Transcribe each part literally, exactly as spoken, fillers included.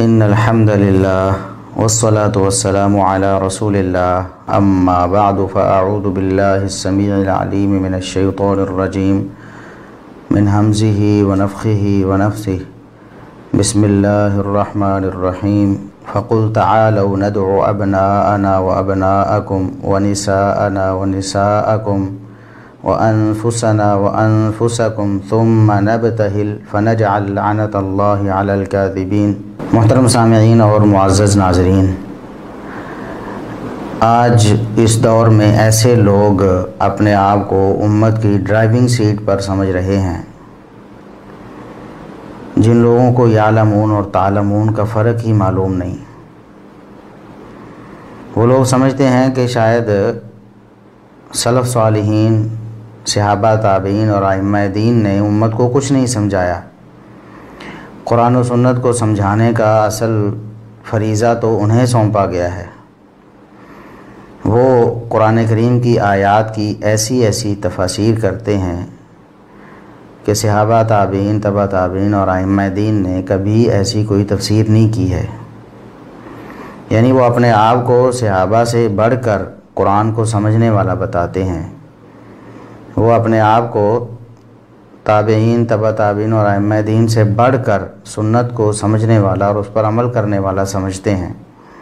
ان الحمد للہ والصلاة والسلام علی رسول اللہ اما بعد فاعوذ باللہ السمیع العلیم من الشیطان الرجیم من حمزہ ونفخہ ونفثہ بسم اللہ الرحمن الرحیم فقل تعالوا ندعو ابناءنا وابناءکم ونساءنا ونساءکم وأنفسنا وأنفسكم ثم نبتهل فنجعل لعنة الله على الكاذبين۔ محترم سامعین اور معزز ناظرین، آج اس دور میں ایسے لوگ اپنے آپ کو امت کی ڈرائیونگ سیٹ پر سمجھ رہے ہیں جن لوگوں کو یعلمون اور تعلمون کا فرق ہی معلوم نہیں۔ وہ لوگ سمجھتے ہیں کہ شاید سلف صالحین، صحابہ تابعین اور ائمہ دین نے امت کو کچھ نہیں سمجھایا۔ قرآن و سنت کو سمجھانے کا اصل فریضہ تو انہیں سونپا گیا ہے۔ وہ قرآن کریم کی آیات کی ایسی ایسی تفاسیر کرتے ہیں کہ صحابہ تابعین، تبع تابعین اور ائمہ دین نے کبھی ایسی کوئی تفسیر نہیں کی ہے۔ یعنی وہ اپنے آپ کو صحابہ سے بڑھ کر قرآن کو سمجھنے والا بتاتے ہیں، وہ اپنے آپ کو تابعین، تبع تابعین اور ائمہ دین سے بڑھ کر سنت کو سمجھنے والا اور اس پر عمل کرنے والا سمجھتے ہیں۔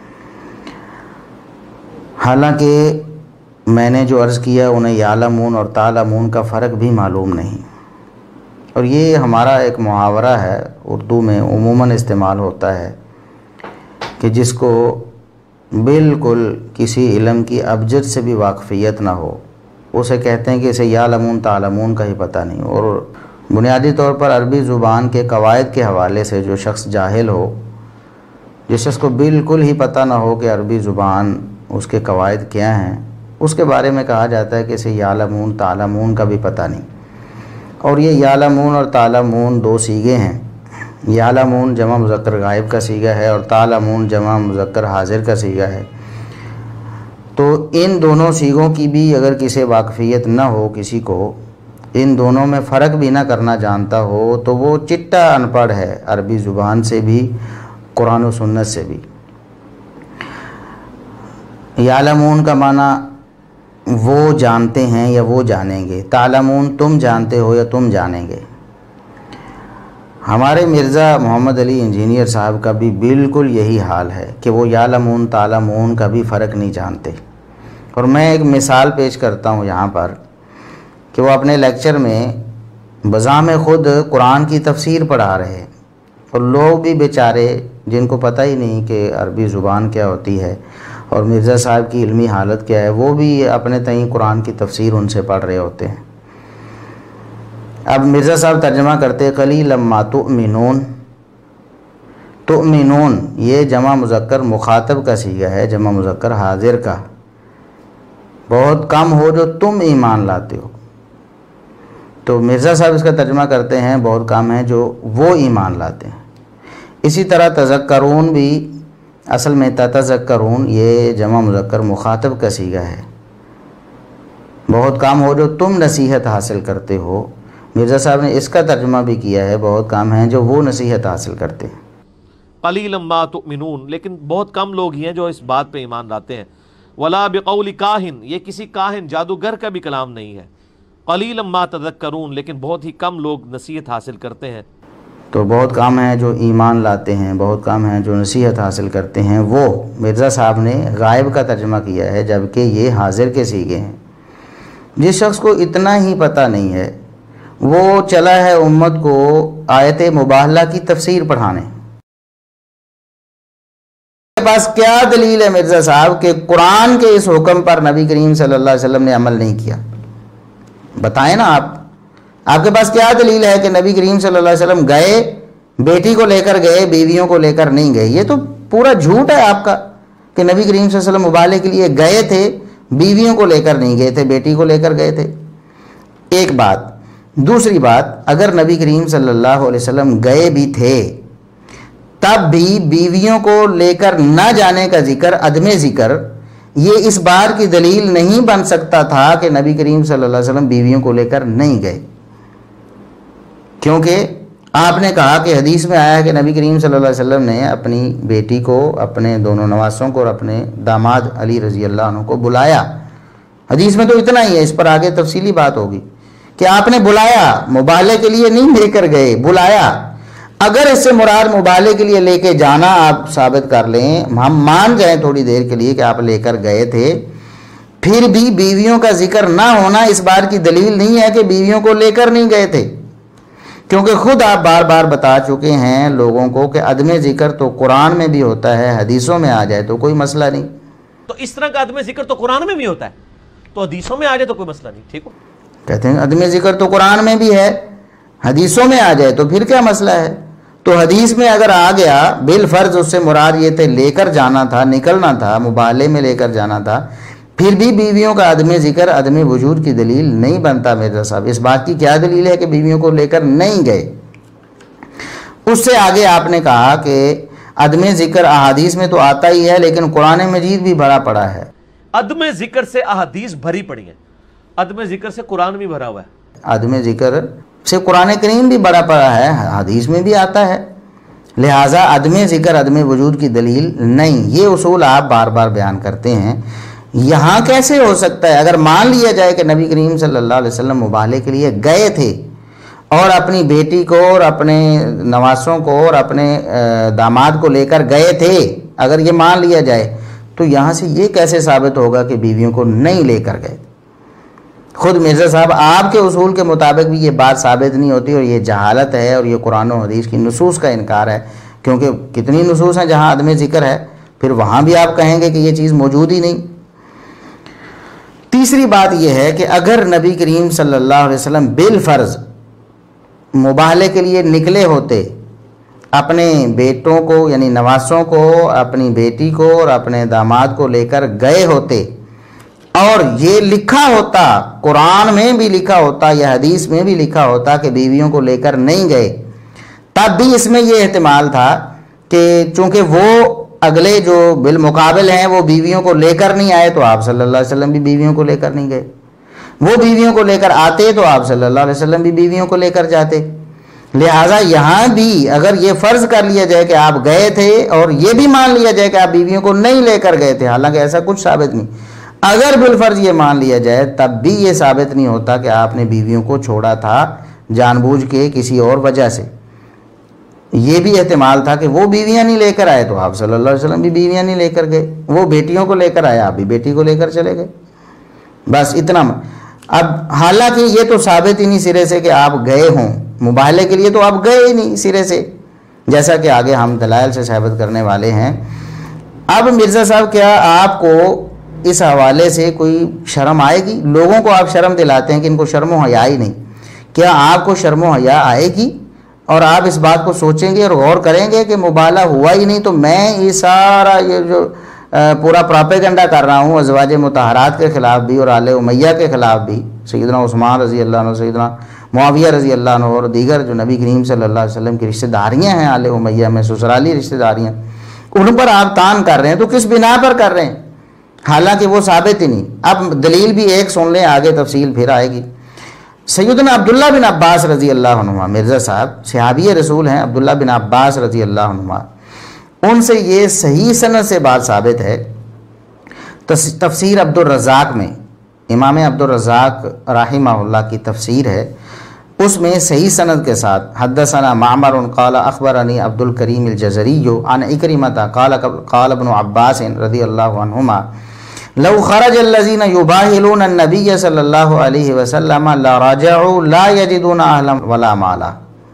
حالانکہ میں نے جو عرض کیا انہیں یعلمون اور تعلمون کا فرق بھی معلوم نہیں، اور یہ ہمارا ایک محاورہ ہے، اردو میں عموماً استعمال ہوتا ہے کہ جس کو بالکل کسی علم کی ابجد سے بھی واقفیت نہ ہو اسے کہتے ہیں کہ اسے یعلمون تعلمون کا ہی پتہ نہیں۔ اور بنیادی طور پر عربی زبان کے قواعد کے حوالے سے جو شخص جاہل ہو، جس شخص کو بالکل ہی پتہ نہ ہو کہ عربی زبان اس کے قواعد کیا ہیں، اس کے بارے میں کہا جاتا ہے کہ اسے یعلمون تعلمون کا بھی پتہ نہیں۔ اور یہ یعلمون اور تعلمون دو صیغے ہیں۔ یعلمون جمع مذکر غائب کا صیغہ ہے اور تعلمون جمع مذکر حاضر کا صیغہ ہے۔ تو ان دونوں صیغوں کی بھی اگر کسی واقفیت نہ ہو، کسی کو ان دونوں میں فرق بھی نہ کرنا جانتا ہو، تو وہ چٹا ان پڑھ ہے، عربی زبان سے بھی قرآن و سنت سے بھی۔ یعلمون کا معنی وہ جانتے ہیں یا وہ جانیں گے، تعلمون تم جانتے ہو یا تم جانیں گے۔ ہمارے مرزا محمد علی انجینئر صاحب کا بھی بالکل یہی حال ہے کہ وہ یعلمون تعلمون کا بھی فرق نہیں جانتے۔ اور میں ایک مثال پیش کرتا ہوں یہاں پر کہ وہ اپنے لیکچر میں بذام خود قرآن کی تفسیر پڑھا رہے ہیں، اور لوگ بھی بیچارے جن کو پتہ ہی نہیں کہ عربی زبان کیا ہوتی ہے اور مرزا صاحب کی علمی حالت کیا ہے، وہ بھی اپنے تئیں قرآن کی تفسیر ان سے پڑھ رہے ہوتے ہیں۔ اب مرزا صاحب ترجمہ کرتے قلیلا ما تؤمنون۔ تؤمنون یہ جمع مذکر مخاطب کا صیغہ ہے، جمع مذکر حاضر کا۔ بہت کم ہو جو تم ایمان لاتے ہو، تو مرزا صاحب اس کا ترجمہ کرتے ہیں بہت کم ہیں جو وہ ایمان لاتے ہیں۔ اسی طرح تذکرون بھی اصل میں تتذکرون یہ جمع مذکر مخاطب کا صیغہ ہے۔ بہت کم ہو جو تم نصیحت حاصل کرتے ہو، مرزا صاحب نے اس کا ترجمہ بھی کیا ہے، بہت کم ہیں جو وہ نصیحت حاصل کرتے ہیں۔ قلیلا ما تؤمنون، لیکن بہت کم لوگ ہی ہیں جو اس بات پہ ایمان لاتے ہیں۔ ولا بقول کاہن، یہ کسی کاہن جادوگر کا بھی کلام نہیں ہے۔ قلیلا ما تذکرون، لیکن بہت ہی کم لوگ نصیحت حاصل کرتے ہیں۔ تو بہت کم ہیں جو ایمان لاتے ہیں، بہت کم ہیں جو نصیحت حاصل کرتے ہیں، وہ مرزا صاحب نے غائب کا ترجمہ کیا ہے، جبکہ یہ حاضر کے صیغے ہیں۔ جس شخص کو اتنا ہی پتہ نہیں ہے وہ چلا ہے امت کو آیت مباہلہ کی تفسیر پڑھانے۔ کے پاس کیا دلیل ہے مرزا صاحب کہ قرآن کے اس حکم پر نبی کریم صلی اللہ علیہ وسلم نے عمل نہیں کیا؟ بتائیں نا آپ آپ کے پاس کیا دلیل ہے کہ نبی کریم صلی اللہ علیہ وسلم گئے، بیٹی کو لے کر گئے، بیویوں کو لے کر نہیں گئے؟ یہ تو پورا جھوٹ ہے آپ کا کہ نبی کریم صلی اللہ علیہ وسلم مباہلے کے لیے گئے تھے، بیویوں کو لے کر نہیں گئے تھے، بیٹی کو لے کر گئے تھے۔ ایک بات۔ دوسری بات، اگر نبی کریم صلی اللہ علیہ وسلم گئے بھی تھے تب بھی بیویوں کو لے کر نہ جانے کا ذکر، عدم ذکر، یہ اس بار کی دلیل نہیں بن سکتا تھا کہ نبی کریم صلی اللہ علیہ وسلم بیویوں کو لے کر نہیں گئے، کیونکہ آپ نے کہا کہ حدیث میں آیا ہے کہ نبی کریم صلی اللہ علیہ وسلم نے اپنی بیٹی کو، اپنے دونوں نواسوں کو اور اپنے داماد علی رضی اللہ عنہ کو بلایا. حدیث میں تو اتنا ہی ہے، اس پر آگے تفصیلی بات ہوگی کہ آپ نے بلایا، مبالغے کے لیے نہیں لے کر گئے، بلایا. اگر اس سے مراد مبالغے کے لیے لے کے جانا آپ ثابت کر لیں، ہم مان جائیں تھوڑی دیر کے لیے کہ آپ لے کر گئے تھے، پھر بھی بیویوں کا ذکر نہ ہونا اس بات کی دلیل نہیں ہے کہ بیویوں کو لے کر نہیں گئے تھے، کیونکہ خود آپ بار بار بتا چکے ہیں لوگوں کو کہ عدم ذکر تو قرآن میں بھی ہوتا ہے، حدیثوں میں آ جائے تو کوئی مسئلہ نہیں. تو اس طرح کا عدم ذکر تو قرآن میں بھی ہوتا ہے، تو حدیثوں میں آ جائے تو کوئی مسئلہ نہیں. ٹھیک ہو، کہتے ہیں عدم ذکر تو قرآن میں بھی ہے، حدیثوں میں آ جائے تو پھر کیا مسئلہ ہے. تو حدیث میں اگر آ گیا بالفرض اس سے مراد یہ تھے لے کر جانا تھا، نکلنا تھا، مبالغے میں لے کر جانا تھا، پھر بھی بیویوں کا عدم ذکر عدم وجود کی دلیل نہیں بنتا. مرزا صاحب اس بات کی کیا دلیل ہے کہ بیویوں کو لے کر نہیں گئے؟ اس سے آگے آپ نے کہا کہ عدم ذکر احادیث میں تو آتا ہی ہے لیکن قرآن مجید بھی بھرا پڑا ہے. عدم ذکر سے احادیث بھری پڑی ہیں، عدم ذکر سے قرآن بھی بھرا ہوا ہے. عدم ذکر سے قرآن کریم بھی بڑا پڑا ہے، حدیث میں بھی آتا ہے، لہٰذا عدم ذکر عدم وجود کی دلیل نہیں. یہ اصول آپ بار بار بیان کرتے ہیں، یہاں کیسے ہو سکتا ہے؟ اگر مان لیا جائے کہ نبی کریم صلی اللہ علیہ وسلم مبالغے کے لیے گئے تھے اور اپنی بیٹی کو اور اپنے نواسوں کو اور اپنے داماد کو لے کر گئے تھے، اگر یہ مان لیا جائے تو یہاں سے یہ کیسے ثابت ہوگا کہ بیویوں کو نہیں لے کر گئے؟ خود مرزا صاحب آپ کے اصول کے مطابق بھی یہ بات ثابت نہیں ہوتی، اور یہ جہالت ہے اور یہ قرآن و حدیث کی نصوص کا انکار ہے، کیونکہ کتنی نصوص ہیں جہاں عدم ذکر ہے، پھر وہاں بھی آپ کہیں گے کہ یہ چیز موجود ہی نہیں. تیسری بات یہ ہے کہ اگر نبی کریم صلی اللہ علیہ وسلم بالفرض مبالغے کے لیے نکلے ہوتے، اپنے بیٹوں کو یعنی نواسوں کو، اپنی بیٹی کو اور اپنے داماد کو لے کر گئے ہوتے، اور یہ لکھا ہوتا، قرآن میں بھی لکھا ہوتا یا حدیث میں بھی لکھا ہوتا کہ بیویوں کو لے کر نہیں گئے، تب بھی اس میں یہ احتمال تھا کہ چونکہ وہ اگلے جو بالمقابل ہیں وہ بیویوں کو لے کر نہیں آئے تو آپ صلی اللہ علیہ وسلم بھی بیویوں کو لے کر نہیں گئے، وہ بیویوں کو لے کر آتے تو آپ صلی اللہ علیہ وسلم بھی بیویوں کو لے کر جاتے. لہٰذا یہاں بھی اگر یہ فرض کر لیا جائے کہ آپ گئے تھے اور یہ بھی مان لیا جائے کہ آپ بیویوں کو نہیں لے کر گئے تھے، حالانکہ ایسا کچھ ثابت نہیں، اگر بالفرض یہ مان لیا جائے تب بھی یہ ثابت نہیں ہوتا کہ آپ نے بیویوں کو چھوڑا تھا جان بوجھ کے کسی اور وجہ سے. یہ بھی احتمال تھا کہ وہ بیویاں نہیں لے کر آئے تو آپ صلی اللہ علیہ وسلم بھی بیویاں نہیں لے کر گئے، وہ بیٹیوں کو لے کر آئے آپ بھی بیٹی کو لے کر چلے گئے، بس اتنا. اب حالانکہ یہ تو ثابت ہی نہیں سرے سے کہ آپ گئے ہوں، مبالغے کے لیے تو آپ گئے ہی نہیں سرے سے، جیسا کہ آگے ہم دلائل سے ثابت کرنے والے ہیں. اب مرزا صاحب کیا آپ کو اس حوالے سے کوئی شرم آئے گی؟ لوگوں کو آپ شرم دلاتے ہیں کہ ان کو شرم و حیا ہی نہیں، کیا آپ کو شرم و حیا آئے گی اور آپ اس بات کو سوچیں گے اور غور کریں گے کہ مبالغہ ہوا ہی نہیں تو میں یہ سارا یہ جو پورا پراپیگنڈا کر رہا ہوں ازواج مطہرات کے خلاف بھی اور آل امیہ کے خلاف بھی، سیدنا عثمان رضی اللہ عنہ، سیدنا معاویہ رضی اللہ عنہ اور دیگر جو نبی کریم صلی اللہ علیہ وسلم کی رشتہ داریاں ہیں آل امیہ میں، سسرالی رشتہ داریاں، ان پر آپ تان کر رہے ہیں تو کس بنا پر کر رہے ہیں؟ حالانکہ وہ ثابت ہی نہیں. اب دلیل بھی ایک سن لیں، آگے تفصیل پھر آئے گی. سیدنا عبداللہ بن عباس رضی اللہ عنہ، مرزا صاحب صحابی رسول ہیں عبداللہ بن عباس رضی اللہ عنہ، ان سے یہ صحیح سند سے بات ثابت ہے. تفسیر عبد الرزاق میں، امام عبد الرزاق رحمہ اللہ کی تفسیر ہے، اس میں صحیح سند کے ساتھ حدثنا معمر قال اخبرنی عبد الکریم الجزری عن اکرمہ قال قال ابن عباس رضی اللہ عنہما لو خرج الذين يباهلون النبي صلی اللہ علیہ وسلم لرجعوا لا يجدون اهلا ولا مالا.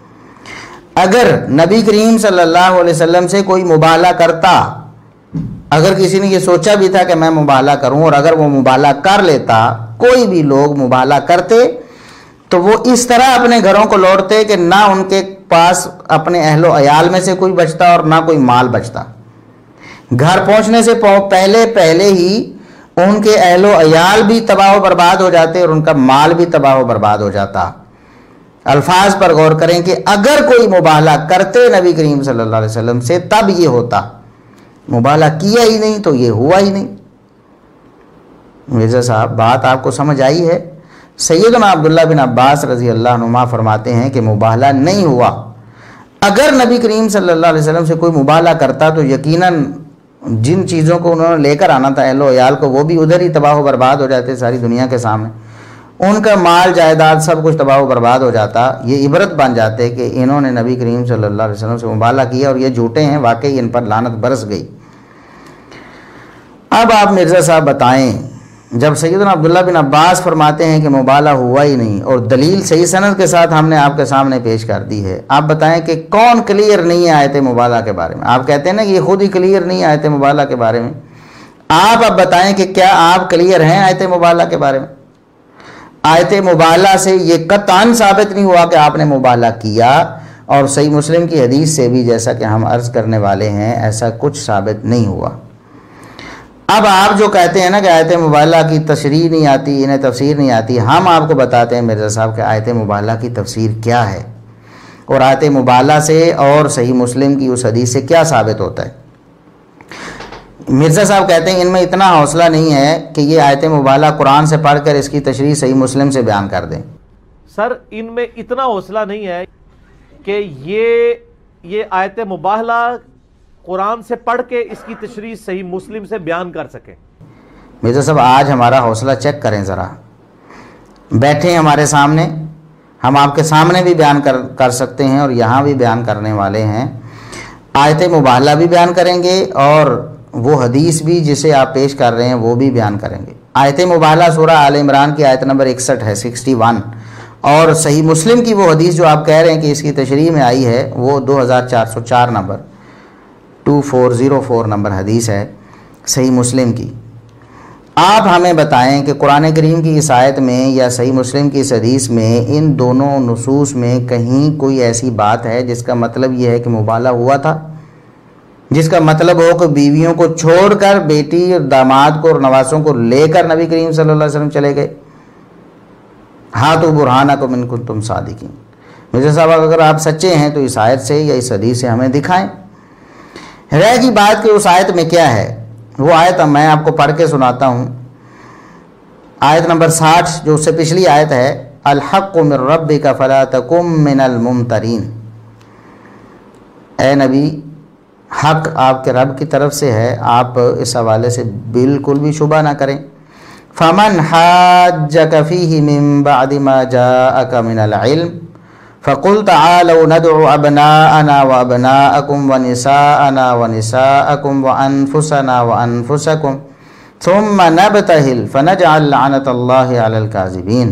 اگر نبی کریم صلی اللہ علیہ وسلم سے کوئی مبالغہ کرتا، اگر کسی نے یہ سوچا بھی تھا کہ میں مبالغہ کروں اور اگر وہ مبالغہ کر لیتا، کوئی بھی لوگ مبالغہ کرتے تو وہ اس طرح اپنے گھروں کو لوٹتے کہ نہ ان کے پاس اپنے اہل و عیال میں سے کوئی بچتا اور نہ کوئی مال بچتا. گھر پہنچنے سے پہلے پہلے ہی ان کے اہل و عیال بھی تباہ و برباد ہو جاتے اور ان کا مال بھی تباہ و برباد ہو جاتا. الفاظ پر غور کریں کہ اگر کوئی مبالغہ کرتے نبی کریم صلی اللہ علیہ وسلم سے تب یہ ہوتا، مبالغہ کیا ہی نہیں تو یہ ہوا ہی نہیں. مرزا صاحب بات آپ کو سمجھ آئی ہے؟ سیدنا عبداللہ بن عباس رضی اللہ عنہ فرماتے ہیں کہ مبالغہ نہیں ہوا، اگر نبی کریم صلی اللہ علیہ وسلم سے کوئی مبالغہ کرتا تو یقیناً جن چیزوں کو انہوں نے لے کر آنا تھا اہل و عیال کو، وہ بھی ادھر ہی تباہ و برباد ہو جاتے ساری دنیا کے سامنے، ان کا مال جائیداد سب کچھ تباہ و برباد ہو جاتا۔ یہ عبرت بن جاتے کہ انہوں نے نبی کریم صلی اللہ علیہ وسلم سے مبالغہ کیا اور یہ جھوٹے ہیں، واقعی ان پر لعنت برس گئی۔ اب آپ مرزا صاحب بتائیں، جب سیدنا عبداللہ بن عباس فرماتے ہیں کہ مبالغہ ہوا ہی نہیں اور دلیل صحیح سند کے ساتھ ہم نے آپ کے سامنے پیش کر دی ہے، آپ بتائیں کہ کون کلیئر نہیں ہے آیت مبالغہ کے بارے میں؟ آپ کہتے ہیں نا کہ یہ خود ہی کلیئر نہیں ہے آیت مبالغہ کے بارے میں، آپ اب بتائیں کہ کیا آپ کلیئر ہیں آیت مبالغہ کے بارے میں؟ آیت مبالغہ سے یہ قطعاً ثابت نہیں ہوا کہ آپ نے مبالغہ کیا، اور صحیح مسلم کی حدیث سے بھی جیسا کہ ہم عرض کرنے والے ہیں ایسا کچھ ثابت نہیں ہوا۔ اب آپ جو کہتے ہیں نا کہ آیت مبالغہ کی تشریح نہیں آتی، انہیں تفسیر نہیں آتی، ہم آپ کو بتاتے ہیں مرزا صاحب کہ آیت مبالغہ کی تفسیر کیا ہے اور آیت مبالغہ سے اور صحیح مسلم کی اس حدیث سے کیا ثابت ہوتا ہے۔ مرزا صاحب کہتے ہیں ان میں اتنا حوصلہ نہیں ہے کہ یہ آیت مبالغہ قرآن سے پڑھ کر اس کی تشریح صحیح مسلم سے بیان کر دیں۔ سر ان میں اتنا حوصلہ نہیں ہے کہ یہ یہ آیت مبالغہ قرآن سے پڑھ کے اس کی تشریح صحیح مسلم سے بیان کر سکیں۔ مرزا صاحب آج ہمارا حوصلہ چیک کریں ذرا، بیٹھیں ہمارے سامنے، ہم آپ کے سامنے بھی بیان کر کر سکتے ہیں اور یہاں بھی بیان کرنے والے ہیں، آیت مبالغہ بھی بیان کریں گے اور وہ حدیث بھی جسے آپ پیش کر رہے ہیں وہ بھی بیان کریں گے۔ آیت مبالغہ سورہ آل عمران کی آیت نمبر اکسٹھ ہے، سکسٹی ون، اور صحیح مسلم کی وہ حدیث جو آپ کہہ رہے ہیں کہ اس کی تشریح میں آئی ہے وہ دو ہزار چار سو چار number two four zero four number حدیث ہے صحیح مسلم کی۔ آپ ہمیں بتائیں کہ قرآن کریم کی اس آیت میں یا صحیح مسلم کی اس حدیث میں ان دونوں نصوص میں کہیں کوئی ایسی بات ہے جس کا مطلب یہ ہے کہ مبالغہ ہوا تھا، جس کا مطلب ہو کہ بیویوں کو چھوڑ کر بیٹی اور داماد کو اور نواسوں کو لے کر نبی کریم صلی اللہ علیہ وسلم چلے گئے؟ ہاتھو برہانکم ان کنتم صادقین۔ مرزا صاحب اگر آپ سچے ہیں تو اس آیت سے یا اس حدیث سے ہمیں دکھائیں۔ رہ گی بات کہ اس آیت میں کیا ہے، وہ آیت میں آپ کو پڑھ کے سناتا ہوں۔ آیت نمبر ساٹھ جو اس سے پچھلی آیت ہے، الحق من ربک فلا تکن من الممترین، اے نبی حق آپ کے رب کی طرف سے ہے، آپ اس حوالے سے بالکل بھی شبہ نہ کریں۔ فمن حاجک فیہ من بعد ما جاءک من العلم فقل تعالوا ندعو ابناءنا وابناءکم ونساءنا ونساءکم وانفسنا وانفسکم ثم نبتہل فنجعل لعنت اللہ علی الکاذبین۔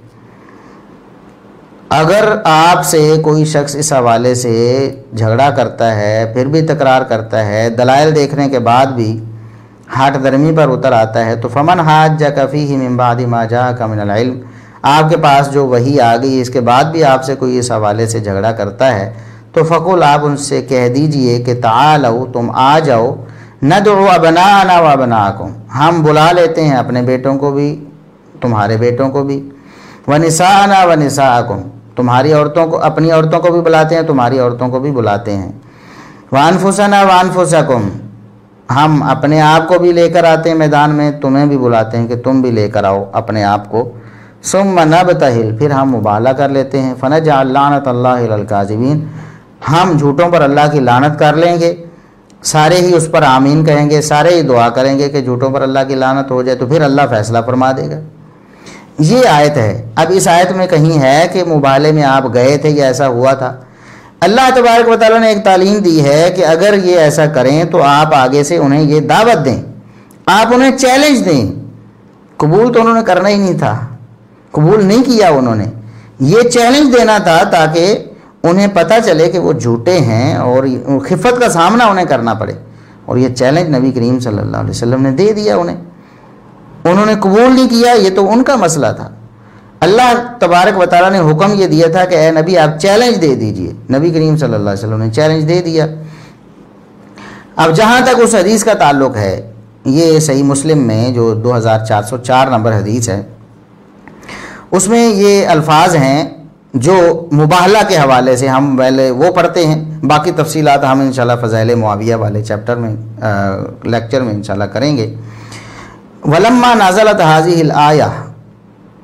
اگر آپ سے کوئی شخص اس حوالے سے جھگڑا کرتا ہے، پھر بھی تکرار کرتا ہے، دلائل دیکھنے کے بعد بھی ہاٹ درمی پر اتر آتا ہے، تو فمن حاجک فیہ من بعد ما جاءک من العلم، آپ کے پاس جو وحی آ گئی اس کے بعد بھی آپ سے کوئی اس حوالے سے جھگڑا کرتا ہے تو فقل آپ ان سے کہہ دیجئے کہ تعالوا تم آ جاؤ، ندعو ابناءنا وابناءکم، ہم بلا لیتے ہیں اپنے بیٹوں کو بھی تمہارے بیٹوں کو بھی، ونساءنا ونساءکم، تمہاری عورتوں کو اپنی عورتوں کو بھی بلاتے ہیں تمہاری عورتوں کو بھی بلاتے ہیں، وانفسنا وانفسکم، ہم اپنے آپ کو بھی لے کر آتے ہیں میدان میں، تمہیں بھی بلاتے ہیں کہ تم بھی لے کر آؤ اپنے آپ کو، ثم نبتہل، پھر ہم مبالغہ کر لیتے ہیں، فنجعل لعنت اللہ علی الکاذبین، ہم جھوٹوں پر اللہ کی لعنت کر لیں گے، سارے ہی اس پر آمین کہیں گے، سارے ہی دعا کریں گے کہ جھوٹوں پر اللہ کی لعنت ہو جائے، تو پھر اللہ فیصلہ فرما دے گا۔ یہ آیت ہے۔ اب اس آیت میں کہیں ہے کہ مبالغے میں آپ گئے تھے یا ایسا ہوا تھا؟ اللہ تبارک و تعالیٰ نے ایک تعلیم دی ہے کہ اگر یہ ایسا کریں تو آپ آگے سے انہیں یہ دعوت دیں، آپ انہیں چیلنج دیں۔ قبول تو انہوں نے کرنا ہی نہیں تھا، قبول نہیں کیا انہوں نے، یہ چیلنج دینا تھا تاکہ انہیں پتہ چلے کہ وہ جھوٹے ہیں اور خفت کا سامنا انہیں کرنا پڑے، اور یہ چیلنج نبی کریم صلی اللہ علیہ وسلم نے دے دیا انہیں، انہوں نے قبول نہیں کیا، یہ تو ان کا مسئلہ تھا۔ اللہ تبارک و تعالیٰ نے حکم یہ دیا تھا کہ اے نبی آپ چیلنج دے دیجئے، نبی کریم صلی اللہ علیہ وسلم نے چیلنج دے دیا۔ اب جہاں تک اس حدیث کا تعلق ہے، یہ صحیح مسلم میں جو دو ہزار چار سو چار نمبر حدیث ہے، اس میں یہ الفاظ ہیں جو مباہلہ کے حوالے سے ہم پہلے وہ پڑھتے ہیں، باقی تفصیلات ہم انشاءاللہ فضائل معاویہ والے چیپٹر میں لیکچر میں انشاءاللہ کریں گے۔ وَلَمَّا نَزَلَتْ هَذِهِ الْآيَةُ،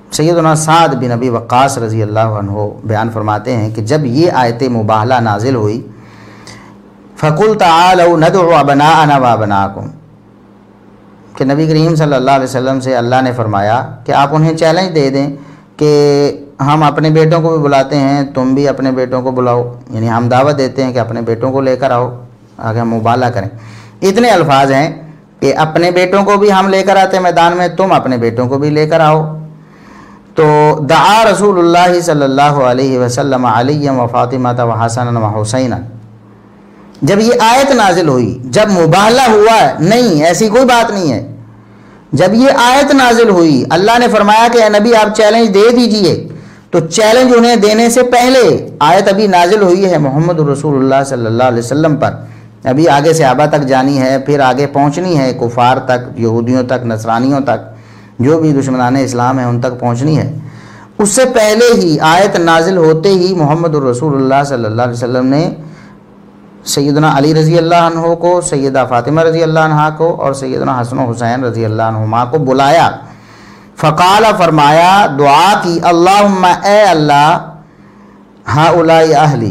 سیدنا سعد بن ابی وقاص رضی اللہ عنہ بیان فرماتے ہیں کہ جب یہ آیت مباہلہ نازل ہوئی فَقُلْ تَعَالَوْا نَدْعُ أَبْنَاءَنَا وَأَبْنَاءَكُمْ کہ نبی کریم صلی اللہ علیہ وسلم سے اللہ نے فرمایا کہ آپ انہیں چیلنج دے دیں کہ ہم اپنے بیٹوں کو بھی بلاتے ہیں، تم بھی اپنے بیٹوں کو بلاؤ، یعنی ہم دعوت دیتے ہیں کہ اپنے بیٹوں کو لے کر آؤ، آگے ہم مبالغہ کریں۔ اتنے الفاظ ہیں کہ اپنے بیٹوں کو بھی ہم لے کر آتے میدان میں، تم اپنے بیٹوں کو بھی لے کر آؤ۔ تو دعا رسول اللہ صلی اللہ علیہ وسلم علی و فاطمہ و حسن و حسین، جب یہ آیت نازل ہوئی، جب مباہلہ ہوا ہے، نہیں ایسی کوئی بات نہیں ہے، جب یہ آیت نازل ہوئی اللہ نے فرمایا کہ اے نبی آپ چیلنج دے دیجئے، تو چیلنج انہیں دینے سے پہلے آیت ابھی نازل ہوئی ہے محمد رسول اللہ صلی اللہ علیہ وسلم پر، ابھی آگے صحابہ تک جانی ہے، پھر آگے پہنچنی ہے کفار تک، یہودیوں تک، نصرانیوں تک، جو بھی دشمنان اسلام ہیں ان تک پہنچنی ہے۔ اس سے پہلے ہی آیت نازل ہوتے ہی محمد رسول اللہ صلی اللہ علیہ وسلم نے سیدنا علی رضی اللہ عنہ کو، سیدہ فاطمہ رضی اللہ عنہ کو اور سیدنا حسن و حسین رضی اللہ عنہما کو بلایا، فقال فرمایا، دعا کی، اللہم اے اللہ ہؤلاء اہلی،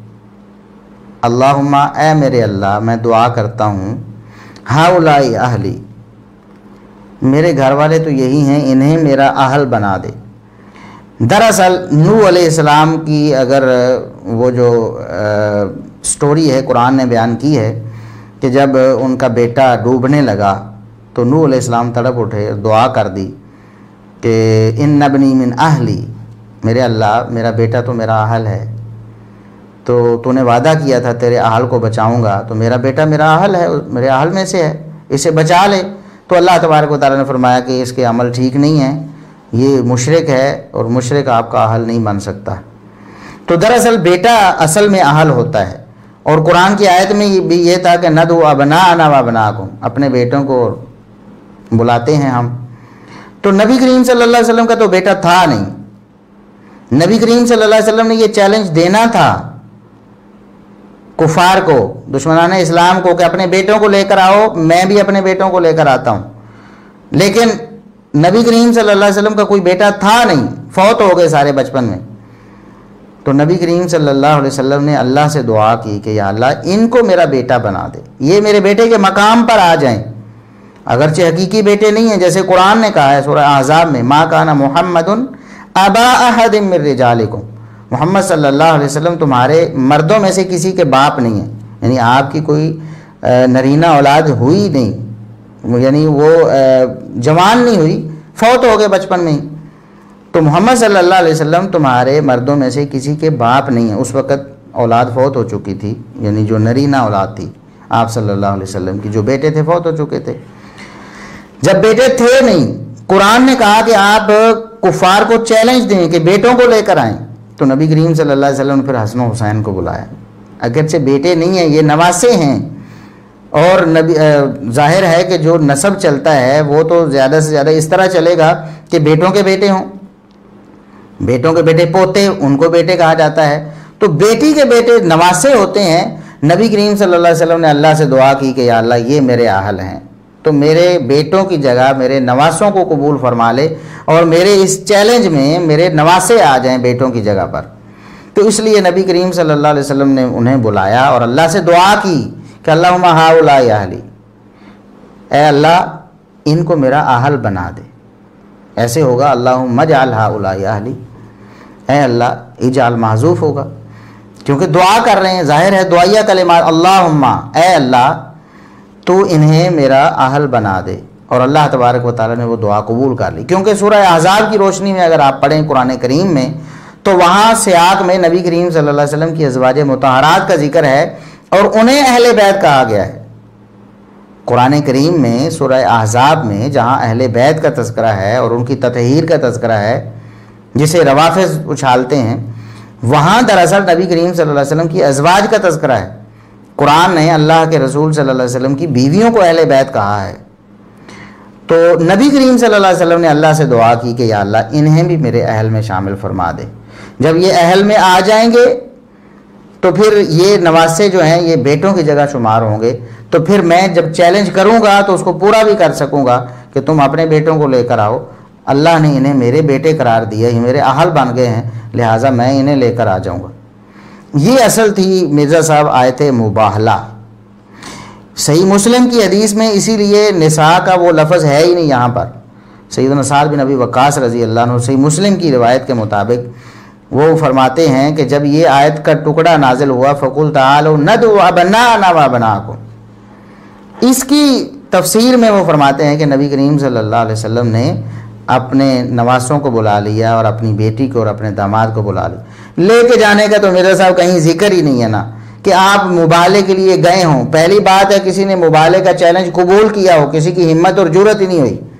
اللہم اے میرے اللہ میں دعا کرتا ہوں، ہؤلاء اہلی، میرے گھر والے تو یہی ہیں، انہیں میرا اہل بنا دے۔ دراصل نوح علیہ السلام کی اگر وہ جو سٹوری ہے قرآن نے بیان کی ہے کہ جب ان کا بیٹا ڈوبنے لگا تو نوح علیہ السلام تڑپ اٹھے، دعا کر دی کہ ان ابنی من اہلی، میرے اللہ میرا بیٹا تو میرا اہل ہے، تو تو نے وعدہ کیا تھا تیرے اہل کو بچاؤں گا، تو میرا بیٹا میرا اہل ہے، میرے اہل میں سے ہے، اسے بچا لے۔ تو اللہ تبارک و تعالیٰ نے فرمایا کہ اس کے عمل ٹھیک نہیں ہے، یہ مشرک ہے اور مشرک آپ کا اہل نہیں بن سکتا۔ تو دراصل بیٹا اصل میں اہل ہوتا ہے، اور قرآن کی آیت میں بھی یہ تھا کہ ندعو ابناءنا وابناءکم، اپنے بیٹوں کو بلاتے ہیں ہم۔ تو نبی کریم صلی اللہ علیہ وسلم کا تو بیٹا تھا نہیں، نبی کریم صلی اللہ علیہ وسلم نے یہ چیلنج دینا تھا کفار کو، دشمنان اسلام کو، کہ اپنے بیٹوں کو لے کر آؤ، میں بھی اپنے بیٹوں کو لے کر آتا ہوں، لیکن نبی کریم صلی اللہ علیہ وسلم کا کوئی بیٹا تھا نہیں، فوت ہو گئے سارے بچپن میں۔ تو نبی کریم صلی اللہ علیہ وسلم نے اللہ سے دعا کی کہ یا اللہ ان کو میرا بیٹا بنا دے، یہ میرے بیٹے کے مقام پر آ جائیں، اگرچہ حقیقی بیٹے نہیں ہیں، جیسے قرآن نے کہا ہے سورہ احزاب میں، ما کان محمد ابا احد من رجالکم، محمد صلی اللہ علیہ وسلم تمہارے مردوں میں سے کسی کے باپ نہیں ہیں، یعنی آپ کی کوئی نرینہ اولاد ہوئی نہیں، یعنی وہ جوان نہیں ہوئی، فوت ہو گئے بچپن میں ہی۔ تو محمد صلی اللہ علیہ وسلم تمہارے مردوں میں سے کسی کے باپ نہیں ہیں، اس وقت اولاد فوت ہو چکی تھی، یعنی جو نرینہ اولاد تھی آپ صلی اللہ علیہ وسلم کی، جو بیٹے تھے فوت ہو چکے تھے۔ جب بیٹے تھے نہیں، قرآن نے کہا کہ آپ کفار کو چیلنج دیں کہ بیٹوں کو لے کر آئیں، تو نبی کریم صلی اللہ علیہ وسلم نے پھر حسن و حسین کو بلایا، اگرچہ بیٹے نہیں ہیں، یہ نواسے ہیں، اور نبی ظاہر ہے کہ جو نسب چلتا ہے وہ تو زیادہ سے زیادہ اس طرح چلے گا کہ بیٹوں کے بیٹے ہوں، بیٹوں کے بیٹے پوتے، ان کو بیٹے کہا جاتا ہے، تو بیٹی کے بیٹے نواسے ہوتے ہیں۔ نبی کریم صلی اللہ علیہ وسلم نے اللہ سے دعا کی کہ یا اللہ یہ میرے اہل ہیں، تو میرے بیٹوں کی جگہ میرے نواسوں کو قبول فرما لے، اور میرے اس چیلنج میں میرے نواسے آ جائیں بیٹوں کی جگہ پر۔ تو اس لیے نبی کریم صلی اللہ علیہ وسلم نے انہیں بلایا اور اللہ سے دعا کی کہ اللہم ہؤلاء اہلی، اے اللہ ان کو میرا اہل بنا دے۔ ایسے ہوگا اللہم اجعل ہؤلاء اہلی، اے اللہ اجعل محذوف ہوگا، کیونکہ دعا کر رہے ہیں، ظاہر ہے دعائیہ کلمات، اللہم اے اللہ تو انہیں میرا اہل بنا دے، اور اللہ تبارک و تعالیٰ نے وہ دعا قبول کر لی۔ کیونکہ سورہ احزاب کی روشنی میں اگر آپ پڑھیں قرآن کریم میں، تو وہاں سیاق میں نبی کریم صلی اللہ علیہ وسلم کی ازواج مطہرات کا ذکر ہے، اور انہیں اہل بیت کہا گیا ہے۔ قرآن کریم میں سورہ احزاب میں جہاں اہل بیت کا تذکرہ ہے اور ان کی تطہیر کا تذکرہ ہے، جسے روافض اچھالتے ہیں، وہاں دراصل نبی کریم صلی اللہ علیہ وسلم کی ازواج کا تذکرہ ہے۔ قرآن نے اللہ کے رسول صلی اللہ علیہ وسلم کی بیویوں کو اہل بیت کہا ہے۔ تو نبی کریم صلی اللہ علیہ وسلم نے اللہ سے دعا کی کہ یا اللہ انہیں بھی میرے اہل میں شامل فرما دے۔ جب یہ اہل میں آ جائیں گے تو پھر یہ نواسے جو ہیں یہ بیٹوں کی جگہ شمار ہوں گے، تو پھر میں جب چیلنج کروں گا تو اس کو پورا بھی کر سکوں گا کہ تم اپنے بیٹوں کو لے کر آؤ، اللہ نے انہیں میرے بیٹے قرار دیا، یہ میرے اہل بن گئے ہیں، لہٰذا میں انہیں لے کر آ جاؤں گا۔ یہ اصل تھی مرزا صاحب آیت مباہلہ۔ صحیح مسلم کی حدیث میں اسی لیے نساء کا وہ لفظ ہے ہی نہیں یہاں پر۔ سیدنا سعد بن ابی وقاص رضی اللہ عنہ صحیح مسلم کی روایت کے مطابق وہ فرماتے ہیں کہ جب یہ آیت کا ٹکڑا نازل ہوا فَقُلْ تَعَالَوْا نَدْعُ أَبْنَاءَنَا وَأَبْنَاءَكُمْ، اس کی تفسیر میں وہ فرماتے ہیں کہ نبی کریم صلی اللہ علیہ وسلم نے اپنے نواسوں کو بلا لیا اور اپنی بیٹی کو اور اپنے داماد کو بلا لیا۔ لے کے جانے کا تو مرزا صاحب کہیں ذکر ہی نہیں ہے نا کہ آپ مبالے کے لیے گئے ہوں۔ پہلی بات ہے کسی نے مبالے کا چیلنج قبول کیا ہو، کسی کی ہمت اور جرأت ہی نہیں ہوئی۔